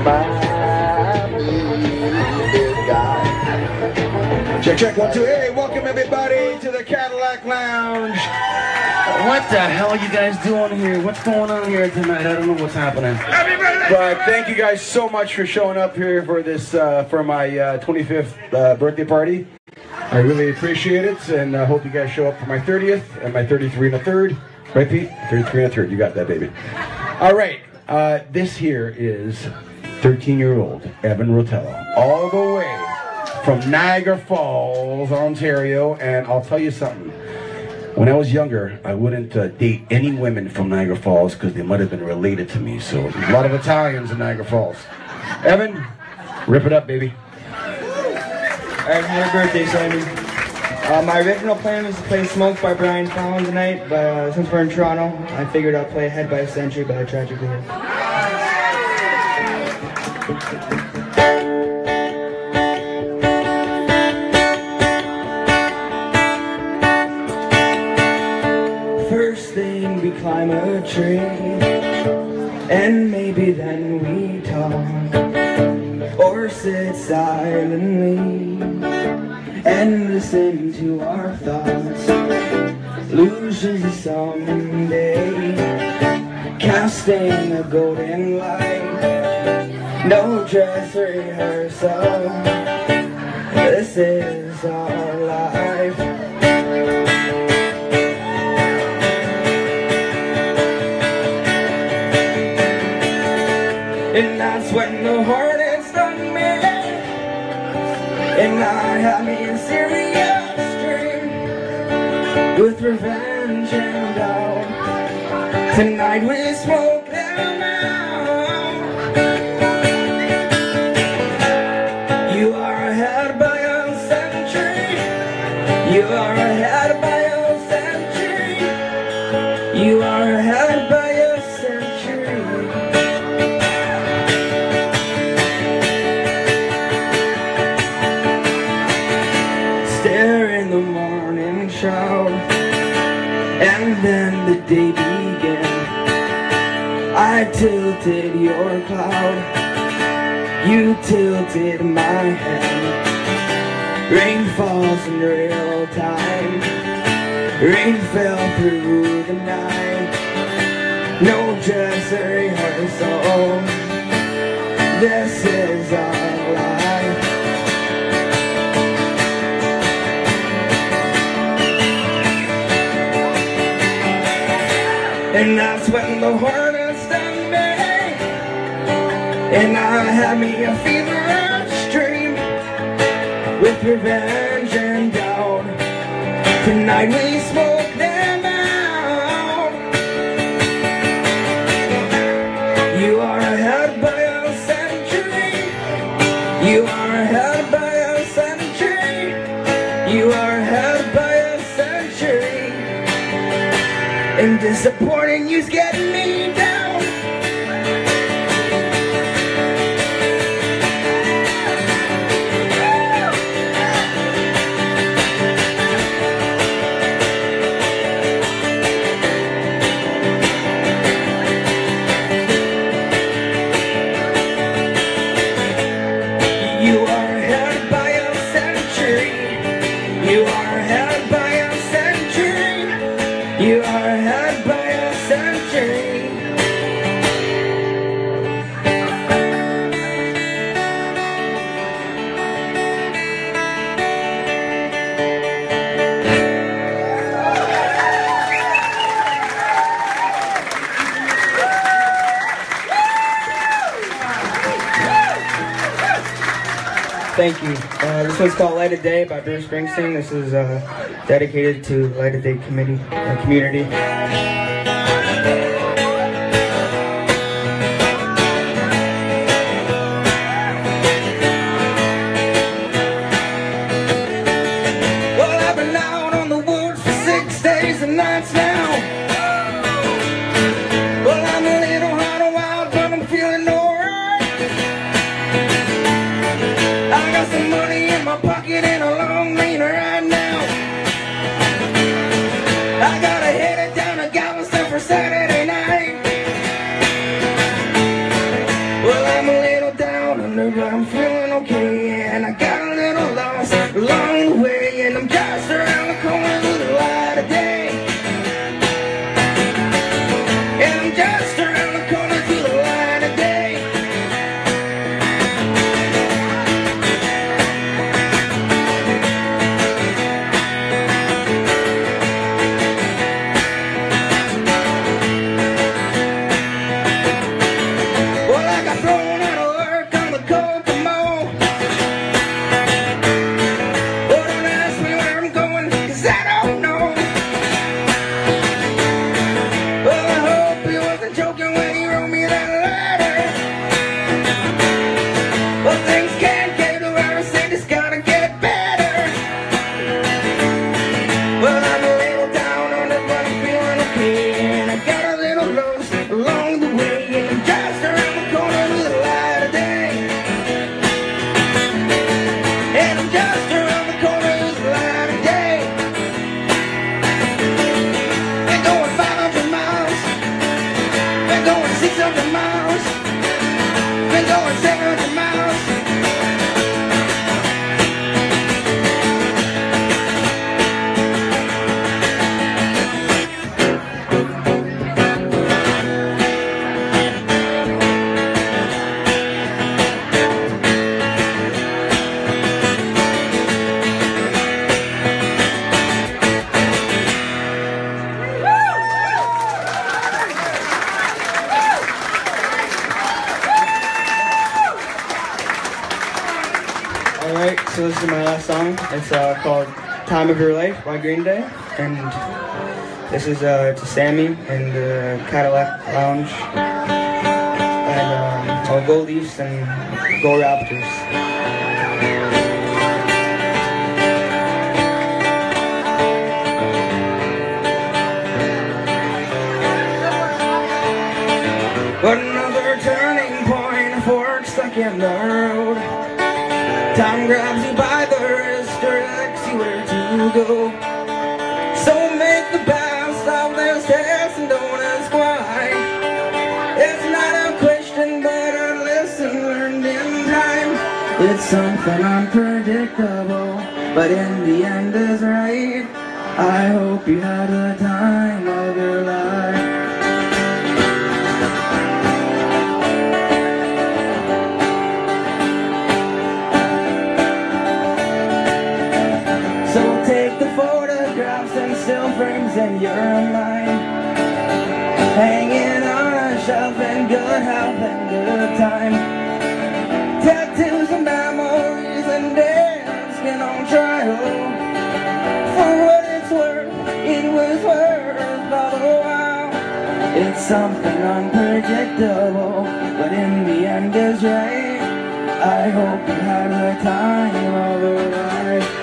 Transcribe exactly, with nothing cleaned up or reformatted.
Check, check, one, two. Hey, welcome everybody to the Cadillac Lounge. What the hell are you guys doing here? What's going on here tonight? I don't know what's happening. But thank you guys so much for showing up here for this, uh, for my uh, twenty-fifth uh, birthday party. I really appreciate it, and I hope you guys show up for my thirtieth and my thirty-three and a third. Right, Pete? thirty-three and a third. You got that, baby. All right. Uh, this here is thirteen-year-old Evan Rotella, all the way from Niagara Falls, Ontario, and I'll tell you something. When I was younger, I wouldn't uh, date any women from Niagara Falls because they might have been related to me. So there's a lot of Italians in Niagara Falls. Evan, rip it up, baby. Alright, happy birthday, Simon. Uh, my original plan was to play Smoke by Brian Fallon tonight, but uh, since we're in Toronto, I figured I'd play Head by a Century by Tragically Hip. First thing we climb a tree, and maybe then we talk, or sit silently and listen to our thoughts. Losing someday, casting a golden light, no dress rehearsal, this is our life. And that's when the hornets stung me, and I had me a serious dream with revenge and doubt. Tonight we smoke them out. You are ahead by a century. You are ahead by a century. You are ahead by a century. Stare in the morning shroud, and then the day began. I tilted your cloud, you tilted my hand. Rain falls in real time, rain fell through the night, no dress rehearsal, this is our life. And that's when the hornets stung me, and I had me a feverish dream with revenge and doubt. Tonight we smoke them out. You are ahead by a century. You are ahead by a century. You are ahead by a century. And disappointing you's getting me down. You are ahead by a century. You are ahead by a century. You are ahead by a century. Thank you. Uh, this one's called Light of Day by Bruce Springsteen. This is uh, dedicated to Light of Day committee, uh, community. Well, I've been out on the woods for six days and nights now. Well, I'm a little hot and wild, but I'm feeling alright. I got some money in my pocket and a long lean right now. I gotta head it down to Galveston for Saturday night. Well, I'm a little going seventy miles. Alright, so this is my last song. It's uh, called Time of Your Life by Green Day. And this is uh, to Sammy and the Cadillac Lounge. And um, I'll go Leafs and go Raptors. But another turning point, a fork stuck in the road. Time grabs you by the wrist, directs you where to go. So make the best of this test and don't ask why. It's not a question, but a lesson learned in time. It's something unpredictable, but in the end is right. I hope you had the time of your life. So take the photographs and still frames in your mind, hanging on a shelf in good health and good time. Tattoos and memories and dead skin on trial. For what it's worth, it was worth all the while. It's something unpredictable, but in the end is right. I hope you had the time of your life.